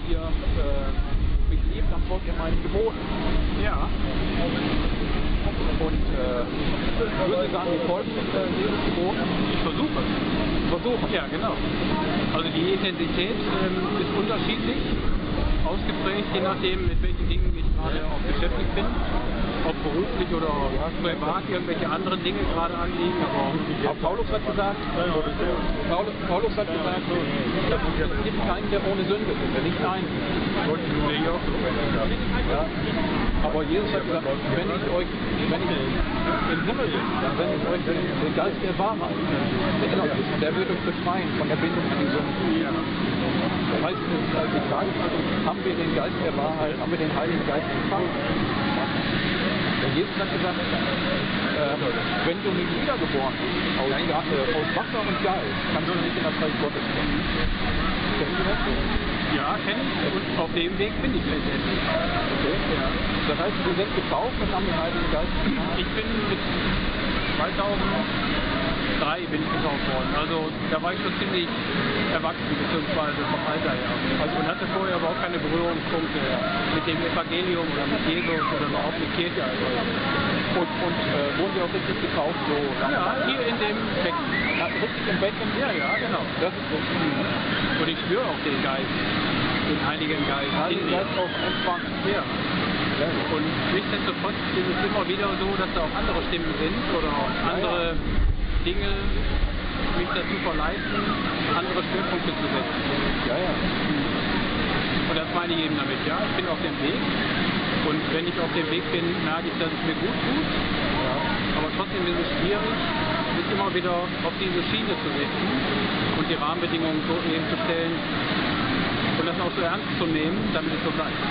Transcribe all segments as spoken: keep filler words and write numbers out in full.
ihr äh, mich liebt, dann folgt ihr meinen Geboten. Ja. Und äh, würde sagen, wie folgt äh, dieses Gebot? Ich versuche. Versuchen. Ja, genau. Also die Intensität ähm, ist unterschiedlich, ausgeprägt, je nachdem, mit welchen Dingen ich gerade auch beschäftigt bin. Ob beruflich oder privat irgendwelche anderen Dinge gerade anliegen. Aber Aber Paulus hat gesagt, Paulus, Paulus hat gesagt, es gibt keinen, der ohne Sünde ist. Er nicht ein. Ja. Aber Jesus hat gesagt, wenn ich euch, wenn ich im Himmel bin, dann sende ich euch den, den Geist der Wahrheit. Der innerlich ist. Und der wird uns befreien von der Bindung an die Sünde. Das heißt, als die Frage ist, also, haben wir den Geist der Wahrheit, haben wir den Heiligen Geist empfangen? Denn Jesus hat gesagt, äh, wenn du nicht wiedergeboren bist, aus, äh, aus Wasser und Geist, kannst du nicht in das Reich Gottes kommen. Kennen Sie das? ja, kenne ich. Und auf dem Weg bin ich letztendlich. Okay. Ja. Das heißt, wir sind getauft und haben den Heiligen Geist empfangen. Ich bin mit zweitausenddrei bin ich getauft worden. Also da war ich schon ziemlich erwachsen, beziehungsweise vom Alter her. Also und hatte vorher überhaupt keine Berührungspunkte mit dem Evangelium oder mit Jesus oder überhaupt mit Kirche. Also. Und, und äh, wurden wir auch richtig getauft? So Ja, hier in dem Becken. Ja, richtig im Becken? Ja, ja, genau. Das ist gut. Und ich spüre auch den Geist, den Heiligen Geist. Heiligen in mir. Geist auch entspannt. Ja. Und nichtsdestotrotz ist es immer wieder so, dass da auch andere Stimmen sind oder auch andere Dinge mich dazu verleiten, andere Schwerpunkte zu setzen. Ja, ja. Und das meine ich eben damit, ja, ich bin auf dem Weg und wenn ich auf dem Weg bin, merke ich, dass es mir gut tut, Ja. aber trotzdem ist es schwierig, sich immer wieder auf diese Schiene zu setzen und die Rahmenbedingungen so eben zu stellen und das auch so ernst zu nehmen, damit es so bleibt.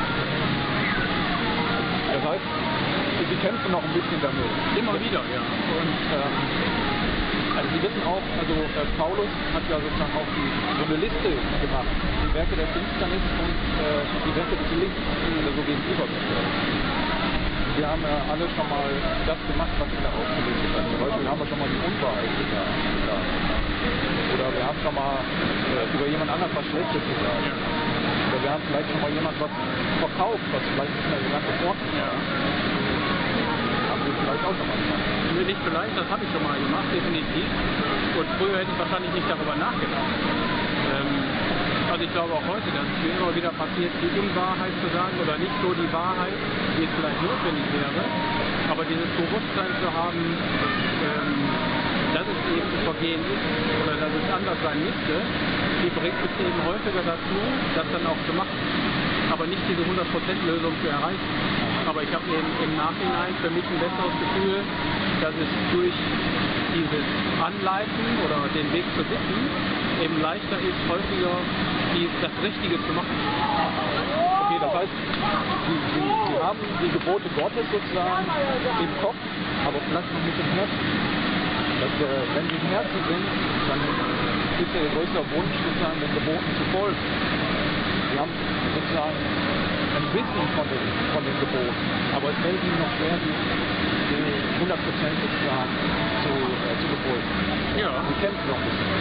Das heißt, Sie kämpfen noch ein bisschen damit. Immer wieder, ja. Und ähm, also Sie wissen auch, also äh, Paulus hat ja sozusagen auch die, so eine Liste gemacht, die Werke der Finsternis und äh, die Werke des Lichts äh, so gegenübergestellt. Wir haben ja alle schon mal das gemacht, was er aufgelistet hat. Zum Beispiel haben wir schon mal die Unwahrheit gesagt. Oder wir haben schon mal äh, über jemand anderen was Schlechtes gesagt. Ja. Oder wir haben vielleicht schon mal jemand was verkauft, was vielleicht nicht mehr so ganz in Ordnung Ja. haben wir vielleicht auch schon mal gemacht. Nee, nicht vielleicht, das habe ich schon mal gemacht, definitiv. Und früher hätte ich wahrscheinlich nicht darüber nachgedacht. Ähm, also ich glaube auch heute, dass es mir immer wieder passiert, die Unwahrheit zu sagen oder nicht so die Wahrheit, wie es vielleicht notwendig wäre. Aber dieses Bewusstsein zu haben, ähm, dass es eben Vergehen ist oder dass es anders sein müsste, die bringt mich eben häufiger dazu, das dann auch zu machen. Aber nicht diese hundert Prozent Lösung zu erreichen. Aber ich habe eben im Nachhinein für mich ein besseres Gefühl, dass es durch dieses Anleiten oder den Weg zu wissen eben leichter ist, häufiger die, das Richtige zu machen. Okay, das heißt, Sie, Sie, Sie haben die Gebote Gottes sozusagen im Kopf, aber vielleicht noch nicht im Herzen. Das, äh, wenn Sie im Herzen sind, dann ist ja Ihr größter Wunsch sozusagen den Geboten zu folgen. Sie haben sozusagen ein Wissen von den, von den Geboten, aber es fällt Ihnen noch schwer, die, die hundert Prozent sozusagen zu, äh, zu befolgen. Ja. Sie kämpfen noch ein bisschen.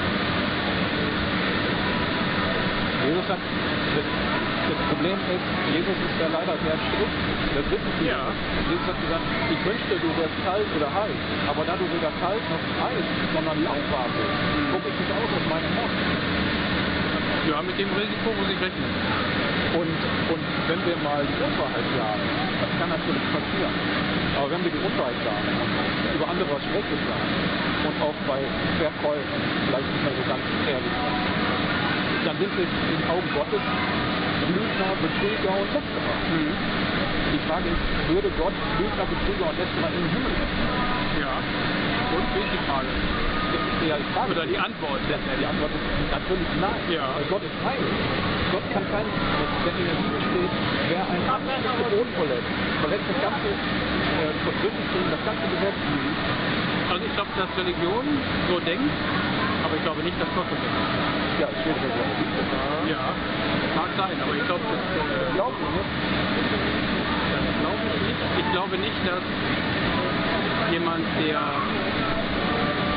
Jesus hat, das, das Problem ist, Jesus ist ja leider sehr strikt, das wissen Sie. Ja. Jesus hat gesagt, ich wünschte, du wärst kalt oder heiß, aber da du weder kalt noch heiß, sondern lauwarm bist, gucke ich dich aus aus meinem Mund. Ja, mit dem Risiko muss ich rechnen. Und, und wenn wir mal die Unwahrheit sagen, das kann natürlich passieren, aber wenn wir die Unwahrheit sagen und über andere was Schlechtes sagen und auch bei Verkäufen vielleicht nicht mehr so ganz ehrlich sind, dann sind wir in den Augen Gottes Lügner, Betrüger und Lästerer. Mhm. Die Frage ist, würde Gott Lügner, Betrüger und Lästerer in den Himmel setzen? Ja. Und wie ist die Frage? Das ist ja die Frage. Oder die Antwort. Ja, die Antwort ist natürlich nein. Ja. Weil Gott ist heilig. Gott kann kein, wenn in der Bibel steht, wer ein einziges Gebot verletzt, verletzt das ganze, äh, verwirklicht das ganze Gesetz. Also ich glaube, dass Religion so denkt, aber ich glaube nicht, dass Gott so denkt. Ja, es steht ja so. Ja, mag sein, aber ich glaube, das äh, Glauben Sie nicht? das glaube ich nicht. Ich glaube nicht, dass jemand, der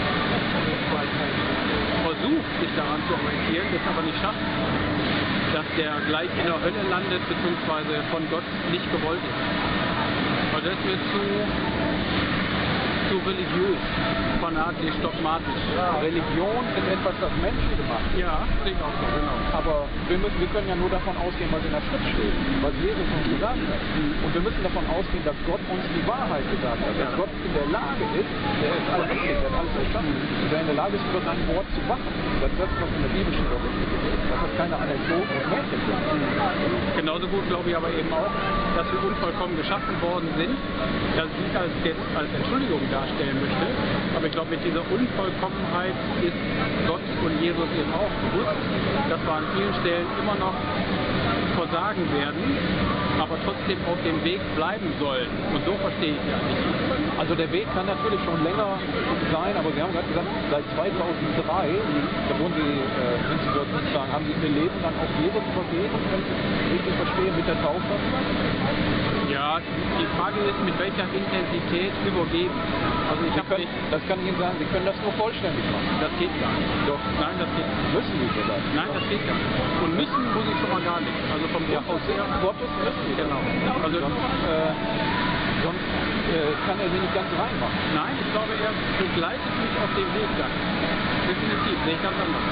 versucht, sich daran zu orientieren, das aber nicht schafft, dass der gleich in der Hölle landet, beziehungsweise von Gott nicht gewollt ist. Also das ist mir zu, zu religiös, fanatisch, dogmatisch. Ja, Religion ist etwas, das Menschen gemacht hat. Ja, sehe ich auch so, genau. Aber wir, müssen, wir können ja nur davon ausgehen, was in der Schrift steht, was Jesus uns gesagt hat. Und wir müssen davon ausgehen, dass Gott uns die Wahrheit gesagt hat. Dass Ja. Gott in der Lage ist, der ist allmächtig, der hat alles verstanden, und der in der Lage ist, über sein Wort zu wachen. Das ist das, was in der Bibel schon berichtet wird. Das hat keine Anekdoten und Märchen sind. Genauso gut glaube ich aber eben auch, dass wir unvollkommen geschaffen worden sind, dass ich nicht als, jetzt als Entschuldigung darstellen möchte, aber ich glaube, mit dieser Unvollkommenheit ist Gott und Jesus eben auch bewusst, dass wir an vielen Stellen immer noch versagen werden, aber trotzdem auf dem Weg bleiben sollen. Und so verstehe ich ja nicht. Also der Weg kann natürlich schon länger sein, aber Sie haben gerade gesagt, seit zweitausenddrei, da wurden Sie, äh, sind Sie dort sozusagen, haben Sie Ihr Leben dann auf Jesus übergeben, wenn ich es richtig verstehe, mit der Taufe? Ja, die Frage ist, mit welcher Intensität übergeben. Also ich Sie habe können, nicht, das kann ich Ihnen sagen, Sie können das nur vollständig machen. das geht gar nicht. Doch, Nein, das geht nicht. müssen Sie sogar. Nein, das geht gar nicht. Und müssen muss ich schon mal gar nicht. Also vom Ja, Grund aus her. Gottes müssen Sie. Genau. Also Sonst, äh, sonst äh, kann er Sie nicht ganz reinmachen. nein, ich glaube, er begleitet mich auf dem Weg dann. Definitiv, sehe ich ganz anders.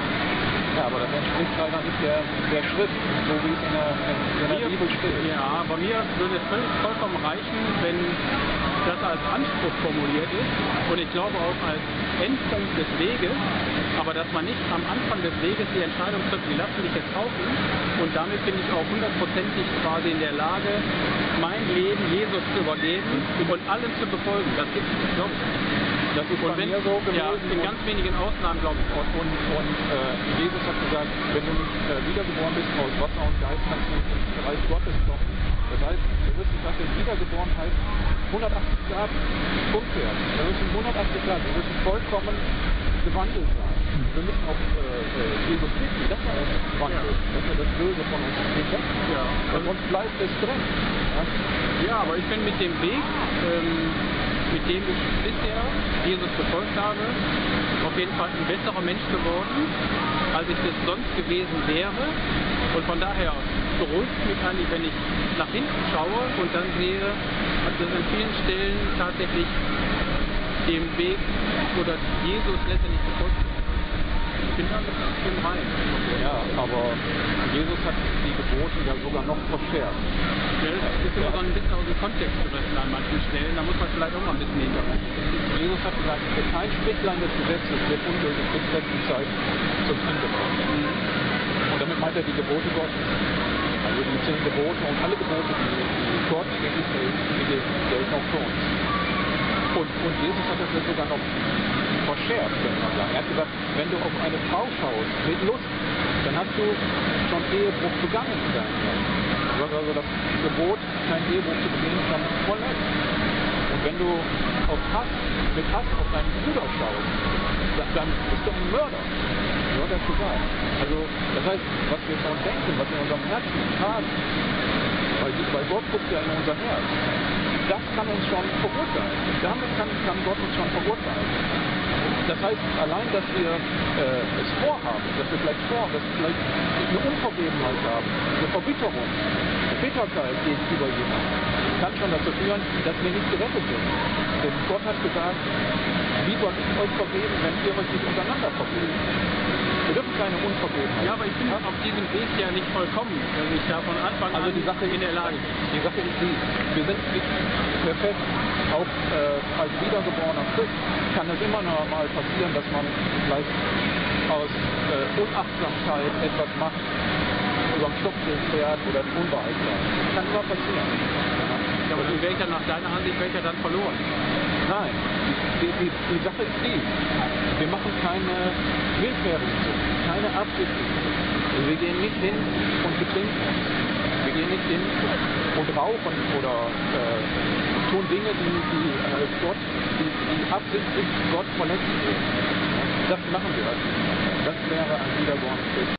Ja, aber das entspricht leider nicht der, der Schrift, so wie es in der, in der Mir- Bibel steht. Ja, bei mir würde es völlig vollkommen reichen, wenn das als Anspruch formuliert ist und ich glaube auch als Endpunkt des Weges, aber dass man nicht am Anfang des Weges die Entscheidung trifft, wie lassen mich jetzt taufen, und damit bin ich auch hundertprozentig quasi in der Lage, mein Leben Jesus zu übergeben und allem zu befolgen. Das gibt es, glaube ich. Das ist Und bei wenn, mir so gewesen. ja, in und- ganz wenigen Ausnahmen, glaube ich, auch. Und, und äh, Jesus hat gesagt, wenn du nicht äh, wiedergeboren bist aus Wasser und Geist, kannst du nicht ins Reich Gottes kommen. Das heißt, wir müssen tatsächlich wiedergeboren heißt hundertachtzig Grad umkehren. Wir müssen hundertachtzig Grad, wir müssen vollkommen gewandelt sein. Wir müssen auf äh, äh, Jesus bitten, dass er uns wandelt, dass er das Böse von uns weg. Ja. Und sonst bleibt es drin. Ja? Ja, aber ich bin mit dem Weg, ähm, mit dem ich bisher Jesus befolgt habe, auf jeden Fall ein besserer Mensch geworden, als ich es sonst gewesen wäre. Und von daher beruhigt mich eigentlich, wenn ich nach hinten schaue und dann sehe, dass es an vielen Stellen tatsächlich dem Weg oder Jesus letztendlich befolgt wird. Ich bin da im Rein. Ja, aber Jesus hat die Gebote ja sogar noch verschärft. Ja, das ist immer so ein bisschen aus dem Kontext gerissen an manchen Stellen. Da muss man vielleicht auch mal ein bisschen hinterher. Jesus hat gesagt, kein Stricklein des Gesetzes wird ungültig bis letzten Zeit zum Ende kommen. Und damit meint er die Gebote Gottes. Also die zehn Gebote und alle Gebote, die, die Gott wirklich hält, die gelten auch für uns. Und, und Jesus hat das jetzt sogar noch verschärft, könnte man sagen. Er hat gesagt, wenn du auf eine Frau schaust mit Lust, dann hast du schon Ehebruch begangen in deinem Leben. Du hast also das Gebot, kein Ehebruch zu begehen, schon vollendet. Und wenn du auf Hass, mit Hass auf deinen Bruder schaust, dann, dann bist du ein Mörder. So hat er es gesagt. Also, das heißt, was wir schon denken, was wir in unserem Herzen tragen, weil, weil Gott guckt ja in unser Herz, das kann uns schon verurteilen. Damit kann, kann Gott uns schon verurteilen. Das heißt, allein, dass wir äh, es vorhaben, dass wir vielleicht vorhaben, dass wir vielleicht eine Unvergebenheit haben, eine Verbitterung, eine Bitterkeit gegenüber jemandem, kann schon dazu führen, dass wir nicht gerettet sind. Denn Gott hat gesagt, wie soll ich euch vergeben, wenn ihr euch nicht untereinander vergebt? Wir dürfen keine Unvergebenheit. Ja, aber ich bin auf diesem Weg ja nicht vollkommen, dass ich da von Anfang Also an die Sache in der Lage bin. Die Sache ist die, wir sind nicht perfekt. Auch äh, als wiedergeborener Christ kann es immer noch mal passieren, dass man vielleicht aus äh, Unachtsamkeit etwas macht, über den Stock fährt oder die Unwahrheit sagt. Das kann immer passieren. Ja, aber dann wäre ich ja nach deiner Ansicht wäre ich ja dann verloren. Nein, die, die, die Sache ist die, wir machen keine willfährigen Sünden, keine absichtlichen Sünden. Also wir gehen nicht hin und betrinken uns. Wir gehen nicht hin und rauchen oder äh, tun Dinge, die, die äh, Gott, die, die absichtlich Gott verletzen würden. Das machen wir halt nicht. Das wäre ein wiedergeborener Christ.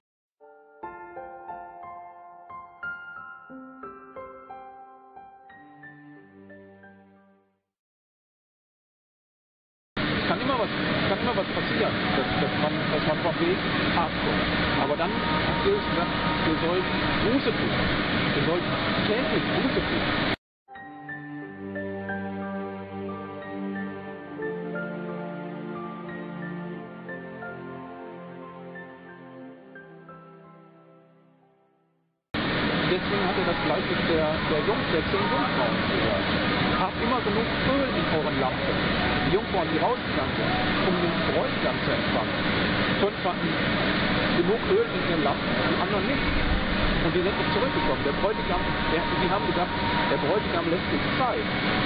kann immer was, kann immer immer was passieren, dass, dass, man, dass man vom Weg abkommt. Aber dann hat Jesus gesagt, ihr sollt Buße tun. Ihr sollt täglich Buße tun. Deswegen hat er das Gleichnis der, der, Jungs, der zehn Jungfrauen gesagt. Habt immer genug Öl in euren Lampen. Die Jungfrauen, die rausgegangen sind, um den Bräutigam zu empfangen. Fünf hatten genug Öl in ihren Lampen, die anderen nicht. Und die sind nicht zurückgekommen. Der Bräutigam, der, die haben gedacht, der Bräutigam lässt sich Zeit.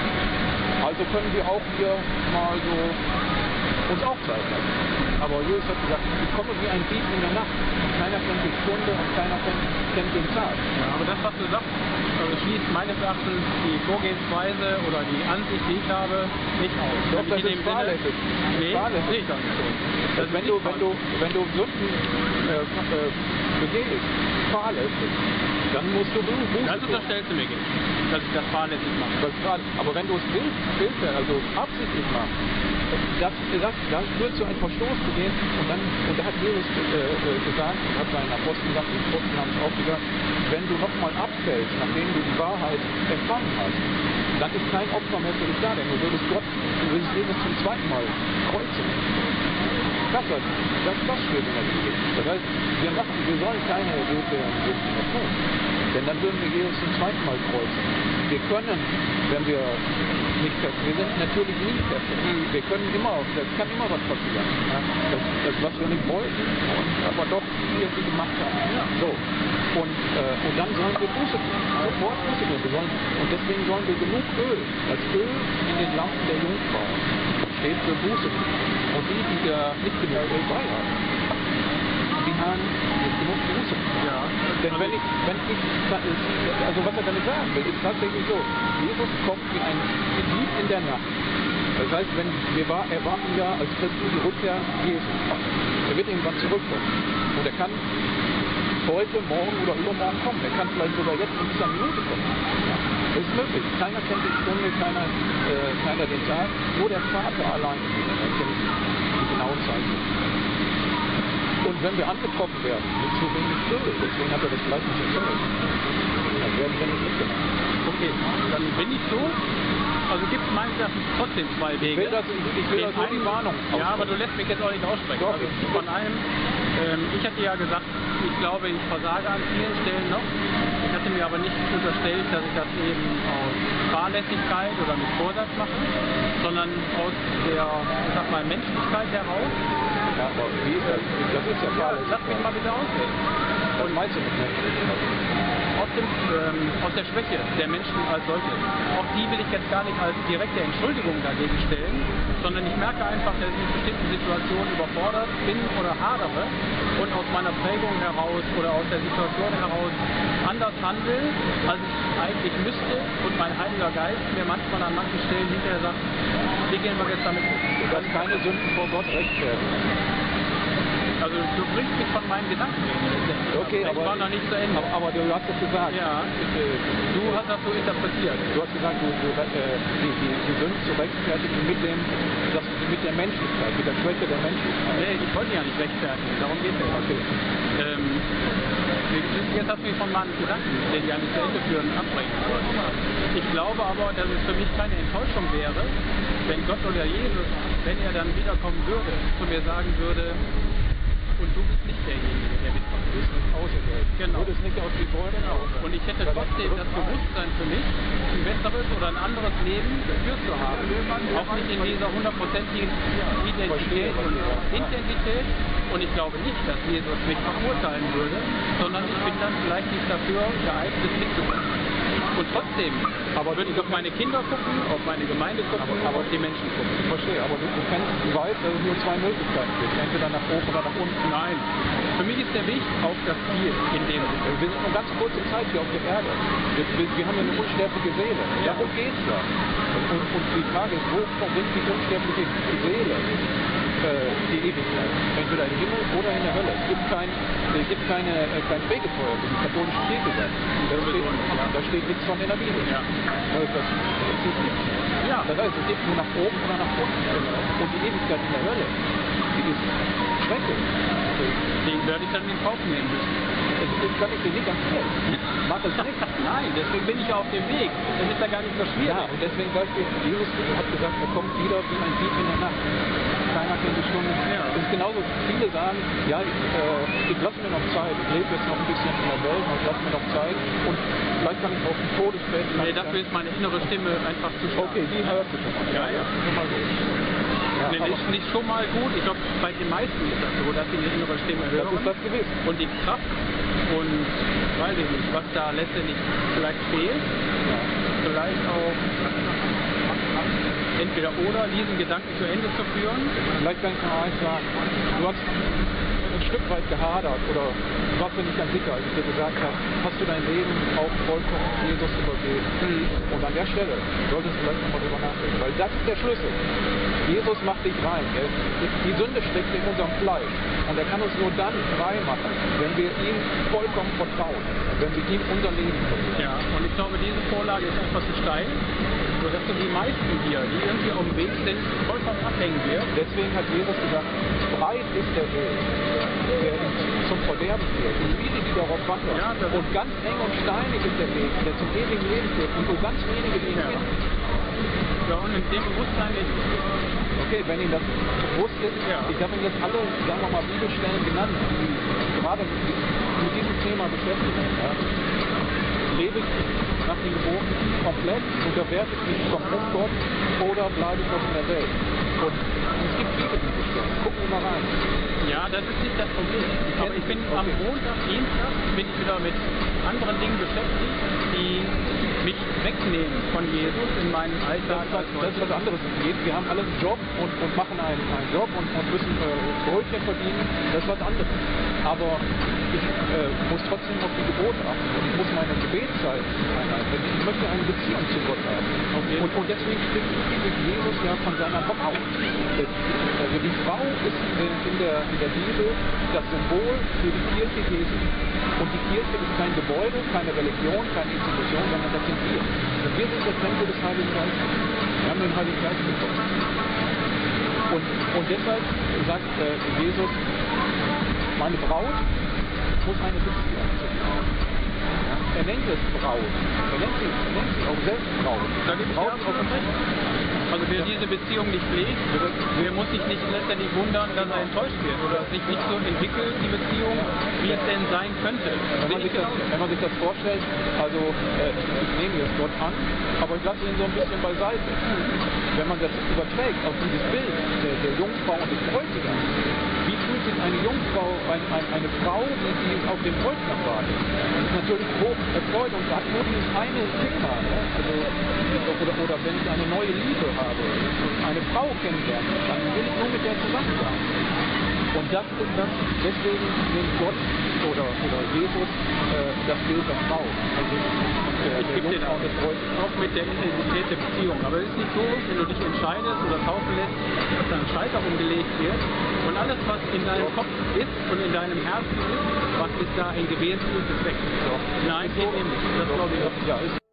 Also können wir auch hier mal so uns auch Zeit lassen. Aber Jesus hat gesagt, ich komme wie ein Dieb in der Nacht. Und keiner kennt die Stunde und keiner kennt, kennt den Tag. Ja, aber das, was du sagst, also schließt meines Erachtens die Vorgehensweise oder die Ansicht, die ich habe, nicht aus. Doch, das ist fahrlässig. Nee, fahrlässig. nicht. Also wenn, du, wenn, du, wenn du Sünden äh, äh, begehst, fahrlässig, dann musst du Buße tun. Das unterstellst du mir nicht, dass ich das fahrlässig mache. Das grad, aber wenn du es willst, willst also absichtlich machst, das, das, das führt zu einem Verstoß zu gehen und dann, und da hat Jesus äh, gesagt, hat seinen Aposteln gesagt, die Apostel haben es auch gesagt, wenn du nochmal abfällst, nachdem du die Wahrheit empfangen hast, dann ist kein Opfer mehr für dich da, denn du würdest Gott, du würdest Jesus zum zweiten Mal kreuzen. Das, das, das, das steht in der Bibel. Das heißt, wir, machen, wir sollen keine willfährigen Sünden mehr tun, denn dann würden wir Jesus zum zweiten Mal kreuzen. Wir können, wenn wir nicht perfekt, wir sind natürlich nie perfekt. Wir können immer, es kann immer was passieren. Ja? Das, das, was wir nicht wollten, aber doch irgendwie gemacht haben. Ja. So. Und, äh, und dann sollen wir Buße tun. Sofort Buße tun. Wir sollen, und deswegen sollen wir genug Öl, das Öl in den Lampen der Jungfrau, steht für Buße tun. Und die, die da nicht genug Öl bei haben, die haben nicht genug Buße tun. Ja. Denn wenn ich, wenn ich, also was er damit sagen will, ist tatsächlich so, Jesus kommt wie ein Dieb in der Nacht. Das heißt, wenn wir war, erwarten ja als Christen die Rückkehr Jesu. Er wird irgendwann zurückkommen. Und er kann heute, morgen oder übermorgen kommen. Er kann vielleicht sogar jetzt in dieser Minute kommen. Ja, das ist möglich. Keiner kennt die Stunde, keiner, äh, keiner den Tag. Nur der Vater allein kennt die genaue Zeit. Und wenn wir angetroffen werden mit zu wenig Öl, deswegen hat er das gleich nicht erzählt, dann werden wir nicht mitgenommen. Okay, dann bin ich so. Also gibt es meines Erachtens trotzdem zwei Wege. Ich will das, ich will das nur die Warnung. Ja, aber du lässt mich jetzt auch nicht aussprechen. Doch, also von einem, ähm, ich hatte ja gesagt, ich glaube, ich versage an vielen Stellen noch. Ich hatte mir aber nicht unterstellt, dass ich das eben aus Fahrlässigkeit oder mit Vorsatz mache, sondern aus der, ich sag mal, Menschlichkeit heraus. Ja, aber wie ist das? Das ist ja klar. Lass mich mal bitte ausreden. Was meinst du mit Menschlichkeit? Aus, dem, ähm, aus der Schwäche der Menschen als solche. Auch die will ich jetzt gar nicht als direkte Entschuldigung dagegen stellen, sondern ich merke einfach, dass ich in bestimmten Situationen überfordert bin oder hadere und aus meiner Prägung heraus oder aus der Situation heraus anders handle, als ich eigentlich müsste und mein Heiliger Geist mir manchmal an manchen Stellen hinterher sagt, wie gehen wir jetzt damit um? Du kannst keine Sünden vor Gott rechtfertigen. Also du bringst mich von meinen Gedanken hin. Okay, ich aber, war noch nicht zu Ende. Aber, aber du hast es gesagt. Ja, du hast das so interpretiert. Du hast gesagt, du, du, äh, die, die, die Sünden zu rechtfertigen mit, dem, das, mit der Menschlichkeit, mit der Schwäche der Menschlichkeit. Nee, ich wollte ja nicht rechtfertigen, darum geht es. Okay. Ähm, jetzt hast du mich von meinen Gedanken, die ja nicht zu Ende führen, abbringen. Ich glaube aber, dass es für mich keine Enttäuschung wäre, wenn Gott oder Jesus, wenn er dann wiederkommen würde, zu mir sagen würde, und du bist nicht derjenige, der mitkommt. Du bist nicht auserwählt. Genau. Du bist nicht aus die Bäume. Genau. Und ich hätte trotzdem das Bewusstsein für mich, ein besseres oder ein anderes Leben geführt zu haben. Auch nicht in dieser hundertprozentigen Identität und Intensität. Und ich glaube nicht, dass Jesus mich verurteilen würde, sondern ich bin dann vielleicht nicht dafür geeignet, mitzukommen. Und trotzdem aber würde ich auf meine Kinder gucken, auf meine Gemeinde gucken, aber, aber auf die Menschen gucken. Ich verstehe, aber du, du, kennst, du weißt, dass es nur zwei Möglichkeiten gibt. Entweder nach oben oder nach unten. Nein. Für mich ist der Weg auf das Ziel in dem Sinne. Wir sind nur ganz kurze Zeit hier auf der Erde. Wir, wir, wir haben ja eine unsterbliche Seele. Ja. Darum geht es ja. Und, und, und die Frage ist, wo verbringt die unsterbliche Seele äh, die Ewigkeit? Entweder im Himmel oder in der Hölle. Es gibt kein, es gibt keine, äh, kein Fegefeuer, wie die katholische Kirche sagt. Da steht, da steht nichts von in der Bibel. Ja. Das, das, das, Ja. das heißt, es geht nur nach oben oder nach unten. Und die Ewigkeit in der Hölle, die ist schrecklich. Den werde ich dann in Kauf nehmen müssen. Das, das kann ich dir nicht empfehlen. Mach es nicht. Nein, deswegen bin ich ja auf dem Weg. Das ist ja gar nicht so schwierig. Ja, und deswegen sagt Jesus hat gesagt, er kommt wieder wie ein Dieb in der Nacht. Keiner kennt die Stunde. Ja. Das ist genauso, viele sagen, ja, ich, äh, ich lasse mir noch Zeit. Ich lebe jetzt noch ein bisschen in der Welt, aber ich lasse mir noch Zeit. Und vielleicht kann ich auf den Todesbett. Nee, dafür ist meine innere Stimme einfach zu stark. Okay, die hörst du schon mal. Ja, ja. Schon mal gut. Ja, Nee, nicht, nicht schon mal gut. Ich glaube, bei den meisten ist das so, dass sie eine innere Stimme das hören. ist das gewiss. Und die Kraft und weiß ich nicht, was da letztendlich vielleicht fehlt. Ja. Vielleicht auch entweder oder diesen Gedanken zu Ende zu führen. Vielleicht kann ich noch eins sagen. Du hast ein Stück weit gehadert oder du warst dir nicht ganz sicher, als ich dir gesagt habe, hast du dein Leben auch vollkommen Jesus übergeben. Mhm. Und an der Stelle solltest du vielleicht nochmal drüber nachdenken, weil das ist der Schlüssel. Jesus macht dich rein. Er, die Sünde steckt in unserem Fleisch und er kann uns nur dann frei machen, wenn wir ihm vollkommen vertrauen, wenn wir ihm unser Leben vertrauen. Ja, und ich glaube, diese Vorlage ist einfach zu steil, sodass du die meisten hier, die irgendwie auf dem Weg sind, vollkommen abhängen wirst. Deswegen hat Jesus gesagt, breit ist der Weg, der zum Verderben führt. Und viele, die darauf wandern. Ja, das und ganz eng und steinig ist der Weg, der zum ewigen Leben führt. Und nur ganz wenige, die ihn Ja. finden. Ja, und in dem Bewusstsein leben. Okay, wenn Ihnen das bewusst ist, Ja. ich habe Ihnen jetzt alle, sagen wir mal, Bibelstellen genannt, die gerade mit, mit diesem Thema beschäftigen. Ja. Lebe ich nach den Geboten komplett, unterwerfe ich mich komplett Gott oder bleibe ich noch in der Welt? Und es gibt viele Bibelstellen. Gucken wir mal rein. Ja, das ist nicht das Problem. Aber ich bin am Montag, Dienstag, bin ich wieder mit anderen Dingen beschäftigt, die mich wegnehmen von Jesus in meinem Alltag. Das ist, was, das ist was anderes. Wir haben alle einen Job und, und machen einen, einen Job und, und müssen äh, Brötchen verdienen. Das ist was anderes. Aber ich äh, muss trotzdem auf die Gebote achten. Und ich muss meine Gebetszeit einhalten. Ich möchte eine Beziehung zu Gott haben. Okay. Und, und deswegen spricht spricht Jesus ja von seiner Frau. Also die Frau ist in, in, der, in der Bibel das Symbol für die Kirche Jesu. Und die Kirche ist kein Gebäude, keine Religion, keine Institution, sondern das sind wir. Und wir sind der Tempel des Heiligen Geistes. Wir haben den Heiligen Geist bekommen. Und, und deshalb sagt äh, Jesus, meine Braut muss eine Beziehung zu mir haben. Ja? Er nennt es Braut. Er nennt sie, er nennt sie auch selbst Braut. Da gibt es Braut ja ist auch ein Also wer diese Beziehung nicht pflegt, der muss sich nicht letztendlich wundern, dass er enttäuscht wird oder sich nicht so entwickelt, die Beziehung, wie es denn sein könnte. Wenn man, sich das, wenn man sich das vorstellt, also äh, ich nehme jetzt Gott an, aber ich lasse ihn so ein bisschen beiseite. Wenn man das überträgt auf dieses Bild der, der Jungfrau und des Bräutigams, wie fühlt sich eine Jungfrau, ein, ein, eine Frau, die, die auf den Bräutigam wartet? Das ist natürlich hoch erfreut und hat nur dieses eine Thema. Ne? Also, oder, oder wenn ich eine neue Liebe habe, eine Frau kennenlernen, dann will ich nur mit der zusammen sein. Und das ist das, deswegen nimmt Gott oder, oder Jesus äh, das Bild der Frau. Also der, Ich der gebe dir Jungfrau des Bräutigams. auch mit der Intensität der Beziehung. Aber es ist nicht so, wenn du dich entscheidest oder taufen lässt, dass da ein Schalter umgelegt wird und alles, was in deinem Kopf ist und in deinem Herzen ist, was bis dahin gewesen ist, ist weg. Nein, geht eben nicht. Das glaube ich auch. Ja, ist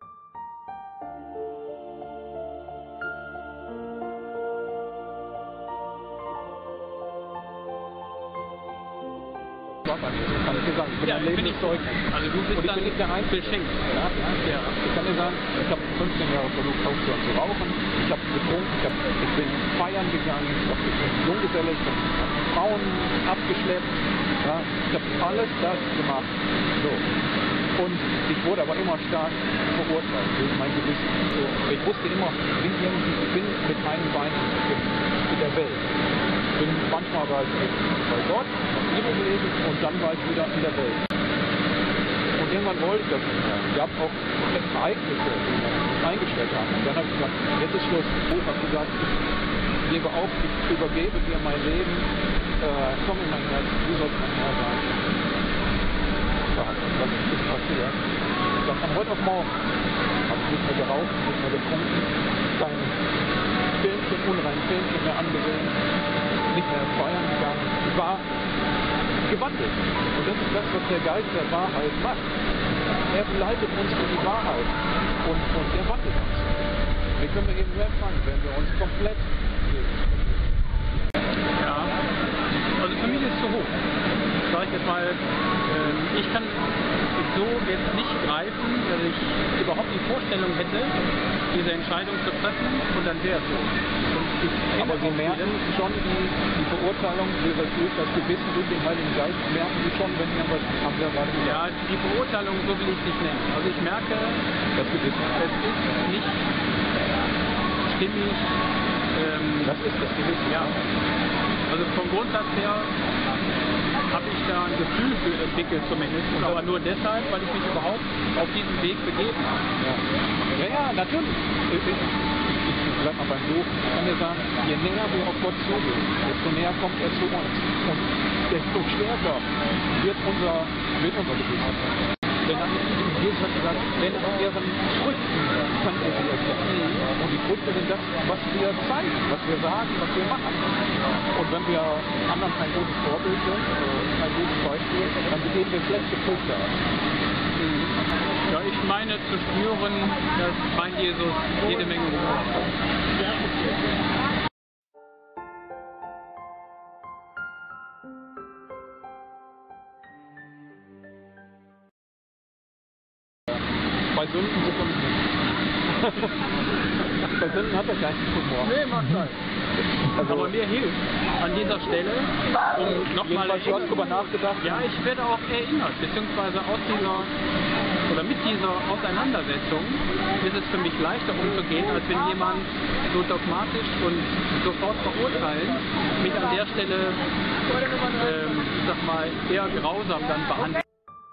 kann ich dir sagen. Ich bin Ja, ein bin lebendes ich Zeugnis. Also du bist Und ich dann bin nicht der Einzige. beschenkt. Ja, ja. Ja. Ich kann dir sagen, ich habe fünfzehn Jahre versucht aufzuhören zu rauchen. Ich habe getrunken, ich, hab, ich bin feiern gegangen, ich habe Junggeselle, ich habe Frauen abgeschleppt. Ja, ich habe alles das gemacht. So. Und ich wurde aber immer stark verurteilt wegen meinem Gewissen. So. Ich wusste immer, ich bin, irgendwie, ich bin mit einem Bein in der Welt. Ich bin manchmal bei, bei Gott, habe Bibel gelesen und dann war ich wieder in der Welt. Und irgendwann wollte ich das nicht mehr. Es gab auch Ereignisse, die mich eingestellt haben. Und dann habe ich gesagt, jetzt ist Schluss. Ich habe gesagt, ich gebe auf, ich übergebe dir mein Leben. Äh, komm in mein Herz, du sollst mein Herr sein. Ja, was ist passiert? Ich sag, von heute auf morgen habe ich nicht mehr geraucht, nicht mehr getrunken, kein Filmchen, unrein Filmchen mehr angesehen, nicht mehr feiern gegangen. Ich war gewandelt. Und das ist das, was der Geist der Wahrheit macht. Er leitet uns in die Wahrheit und, und er wandelt uns. Wir können eben nur empfangen, wenn wir uns komplett geben. Ja. weil ähm, ich kann so jetzt nicht greifen, dass ich überhaupt die Vorstellung hätte, diese Entscheidung zu treffen und dann wäre es so. Und ich kenne Aber Sie auch merken viele- schon die, die Verurteilung durch das Gewissen, durch den Heiligen Geist, merken Sie schon, wenn irgendwas, haben Sie ja gerade gesagt, Ja, die Beurteilung, so will ich es nicht nennen. Also ich merke, das Gewissen. es ist nicht stimmig. Ähm, Das ist das Gewissen. ja. Also vom Grundsatz her habe ich da ein Gefühl für entwickelt zumindest, aber nur deshalb, weil ich mich überhaupt auf diesen Weg begeben habe. Ja, ja, ja natürlich. Ich, ich, ich bleib mal beim Du. Ich kann dir sagen, je näher wir auf Gott zugehen, desto näher kommt er zu uns. Und desto stärker wird unser, wird unser Gewissen. Denn Jesus hat gesagt, denn an ihren Früchten könnt ihr sie erkennen. Und die Früchte sind das, was wir zeigen, was wir sagen, was wir machen. Und wenn wir anderen kein gutes Vorbild sind, kein gutes Beispiel, dann begeben wir schlechte Früchte ab. Ja, ich meine zu spüren, dass mein Jesus jede Menge Humor hat. Bei Sünden sicherlich nicht. Bei Sünden hat er keinen Humor. Nee, macht sein. Also, Aber mir hilft an dieser Stelle, um nochmal jedenfalls, du hast drüber nachgedacht. Ja, ich werde auch erinnert, beziehungsweise aus dieser oder mit dieser Auseinandersetzung ist es für mich leichter umzugehen, als wenn jemand so dogmatisch und sofort verurteilen mich an der Stelle, ähm, ich sag mal, eher grausam dann behandelt.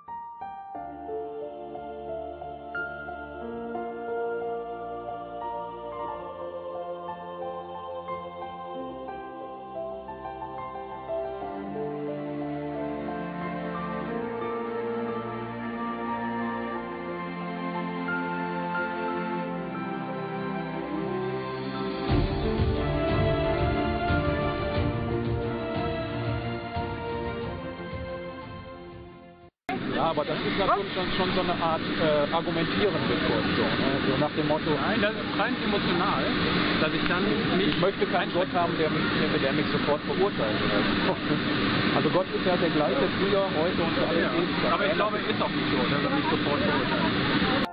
Ja, aber das ist natürlich schon, schon so eine Art äh, argumentierende Situation. Ne? So nach dem Motto, Nein, das ist rein emotional, dass ich dann mich ich möchte keinen Gott haben, der mich, der mich sofort verurteilt. Also Gott ist ja der gleiche früher, heute und für alle Ja, Ewigkeit. aber ich glaube, er ist auch nicht so, dass er mich sofort verurteilt.